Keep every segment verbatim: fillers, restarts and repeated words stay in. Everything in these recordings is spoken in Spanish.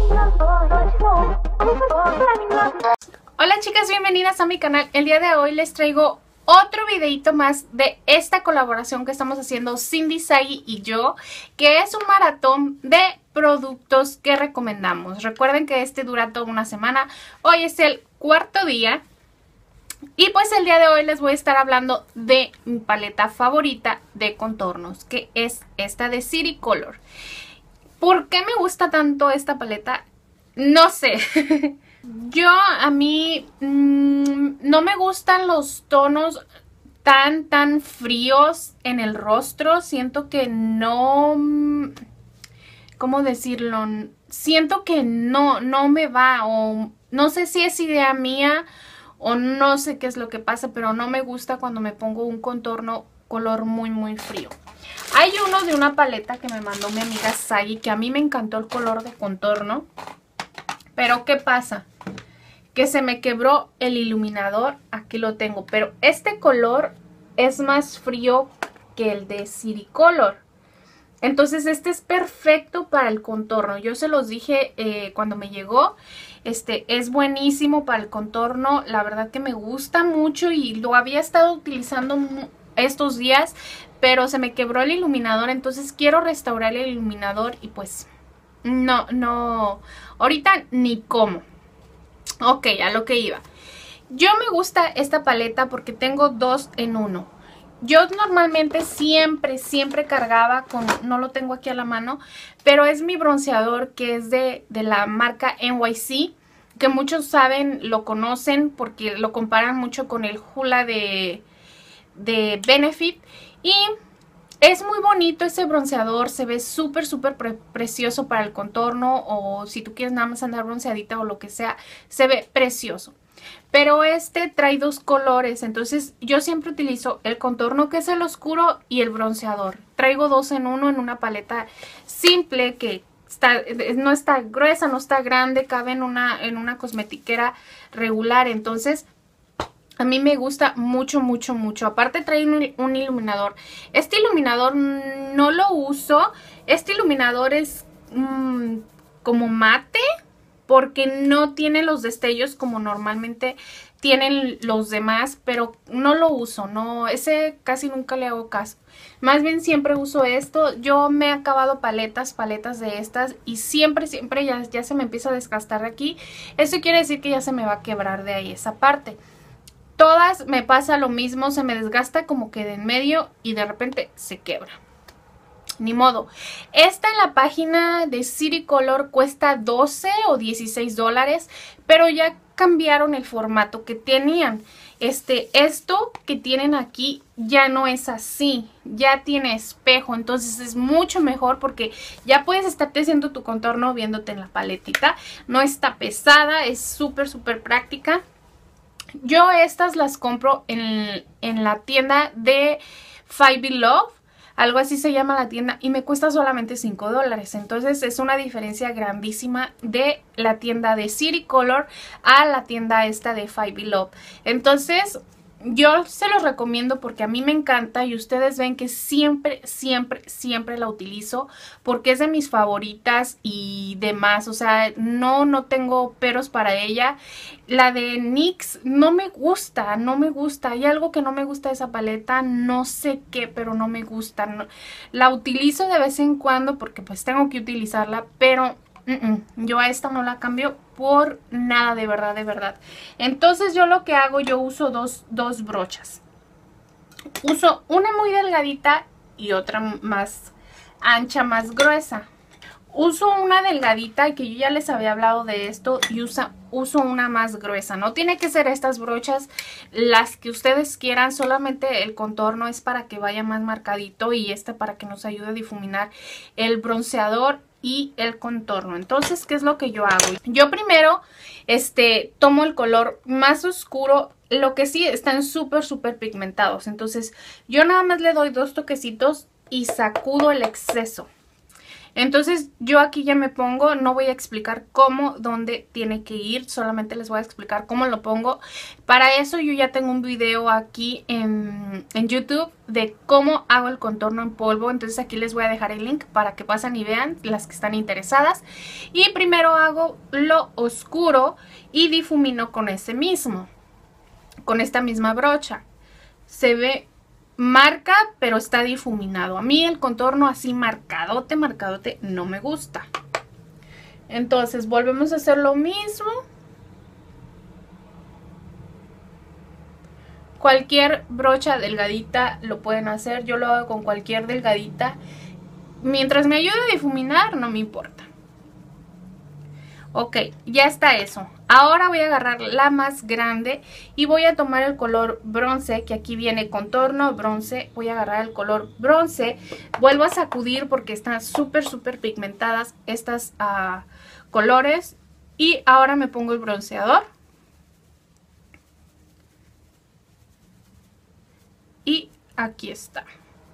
Hola chicas, bienvenidas a mi canal. El día de hoy les traigo otro videito más de esta colaboración que estamos haciendo Cindy Sagi y yo, que es un maratón de productos que recomendamos. Recuerden que este dura toda una semana. Hoy es el cuarto día y pues el día de hoy les voy a estar hablando de mi paleta favorita de contornos, que es esta de Citicolor. ¿Por qué me gusta tanto esta paleta? No sé. Yo, a mí, mmm, no me gustan los tonos tan, tan fríos en el rostro. Siento que no... ¿Cómo decirlo? Siento que no, no me va, o no sé si es idea mía o no sé qué es lo que pasa, pero no me gusta cuando me pongo un contorno color muy, muy frío. Hay uno de una paleta que me mandó mi amiga Sagi, que a mí me encantó el color de contorno. Pero ¿qué pasa? Que se me quebró el iluminador. Aquí lo tengo. Pero este color es más frío que el de Citicolor. Entonces este es perfecto para el contorno. Yo se los dije eh, cuando me llegó. Este es buenísimo para el contorno. La verdad que me gusta mucho y lo había estado utilizando estos días. Pero se me quebró el iluminador. Entonces quiero restaurar el iluminador y pues... No, no, ahorita ni cómo. Ok, a lo que iba. Yo me gusta esta paleta porque tengo dos en uno. Yo normalmente siempre, siempre cargaba con, no lo tengo aquí a la mano, pero es mi bronceador que es de, de la marca N Y C, que muchos saben, lo conocen porque lo comparan mucho con el Hoola de, de Benefit. Y... es muy bonito ese bronceador, se ve súper, súper pre precioso para el contorno, o si tú quieres nada más andar bronceadita o lo que sea, se ve precioso. Pero este trae dos colores, entonces yo siempre utilizo el contorno, que es el oscuro, y el bronceador. Traigo dos en uno en una paleta simple que está, no está gruesa, no está grande, cabe en una, en una cosmetiquera regular, entonces... a mí me gusta mucho, mucho, mucho. Aparte trae un, un iluminador. Este iluminador no lo uso. Este iluminador es mmm, como mate, porque no tiene los destellos como normalmente tienen los demás, pero no lo uso. No, ese casi nunca le hago caso. Más bien siempre uso esto. Yo me he acabado paletas, paletas de estas, y siempre, siempre ya, ya se me empieza a desgastar de aquí. Eso quiere decir que ya se me va a quebrar de ahí esa parte. Todas me pasa lo mismo, se me desgasta como que de en medio y de repente se quebra. Ni modo. Esta en la página de Citicolor cuesta doce o dieciséis dólares, pero ya cambiaron el formato que tenían. Este, esto que tienen aquí ya no es así, ya tiene espejo, entonces es mucho mejor porque ya puedes estarte haciendo tu contorno viéndote en la paletita. No está pesada, es súper, súper práctica. Yo estas las compro en, en la tienda de Five Below, algo así se llama la tienda, y me cuesta solamente cinco dólares. Entonces es una diferencia grandísima de la tienda de Citicolor a la tienda esta de Five Below. Entonces yo se los recomiendo porque a mí me encanta y ustedes ven que siempre, siempre, siempre la utilizo porque es de mis favoritas y demás. O sea, no, no tengo peros para ella. La de N Y X no me gusta, no me gusta. Hay algo que no me gusta de esa paleta, no sé qué, pero no me gusta. No, la utilizo de vez en cuando porque pues tengo que utilizarla, pero... Uh -uh. Yo a esta no la cambio por nada, de verdad, de verdad. Entonces yo lo que hago, yo uso dos, dos brochas. Uso una muy delgadita y otra más ancha, más gruesa. Uso una delgadita, que yo ya les había hablado de esto, y usa, uso una más gruesa. No tiene que ser estas brochas las que ustedes quieran, solamente el contorno es para que vaya más marcadito y esta para que nos ayude a difuminar el bronceador y el contorno. Entonces, ¿qué es lo que yo hago? Yo primero este, tomo el color más oscuro, lo que sí están súper, súper pigmentados. Entonces, yo nada más le doy dos toquecitos y sacudo el exceso. Entonces yo aquí ya me pongo, no voy a explicar cómo, dónde tiene que ir, solamente les voy a explicar cómo lo pongo. Para eso yo ya tengo un video aquí en, en YouTube de cómo hago el contorno en polvo. Entonces aquí les voy a dejar el link para que pasen y vean las que están interesadas. Y primero hago lo oscuro y difumino con ese mismo, con esta misma brocha. Se ve marca, pero está difuminado. A mí el contorno así marcadote, marcadote no me gusta. Entonces volvemos a hacer lo mismo. Cualquier brocha delgadita lo pueden hacer. Yo lo hago con cualquier delgadita. Mientras me ayude a difuminar, no me importa. Ok, ya está eso. Ahora voy a agarrar la más grande y voy a tomar el color bronce, que aquí viene contorno, bronce. Voy a agarrar el color bronce. Vuelvo a sacudir porque están súper, súper pigmentadas estas uh, colores. Y ahora me pongo el bronceador. Y aquí está.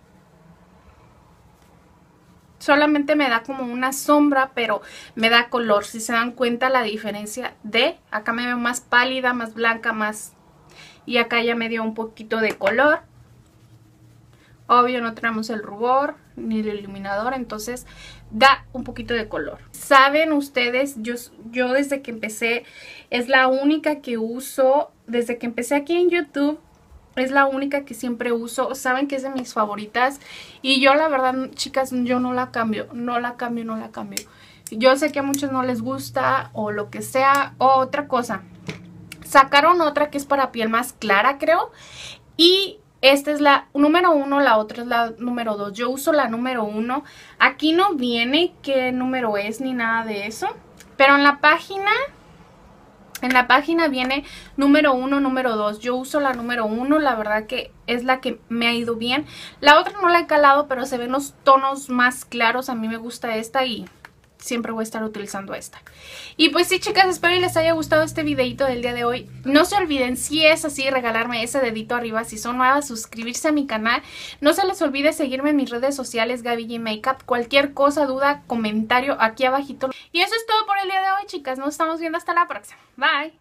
Solamente me da como una sombra, pero me da color. Si se dan cuenta la diferencia de... Acá me veo más pálida, más blanca, más... Y acá ya me dio un poquito de color. Obvio no tenemos el rubor ni el iluminador, entonces da un poquito de color. Saben ustedes, yo, yo desde que empecé, es la única que uso. Desde que empecé aquí en YouTube, es la única que siempre uso. Saben que es de mis favoritas. Y yo la verdad, chicas, yo no la cambio. No la cambio, no la cambio. Yo sé que a muchos no les gusta o lo que sea. O otra cosa. Sacaron otra que es para piel más clara, creo. Y esta es la número uno, la otra es la número dos. Yo uso la número uno. Aquí no viene qué número es ni nada de eso. Pero en la página... En la página viene número uno, número dos. Yo uso la número uno, la verdad que es la que me ha ido bien. La otra no la he calado, pero se ven los tonos más claros. A mí me gusta esta y siempre voy a estar utilizando esta. Y pues sí, chicas, espero que les haya gustado este videito del día de hoy. No se olviden, si es así, regalarme ese dedito arriba. Si son nuevas, suscribirse a mi canal. No se les olvide seguirme en mis redes sociales, Gaby G Makeup. Cualquier cosa, duda, comentario aquí abajito. Y eso es todo por el día de hoy, chicas. Nos estamos viendo hasta la próxima. Bye.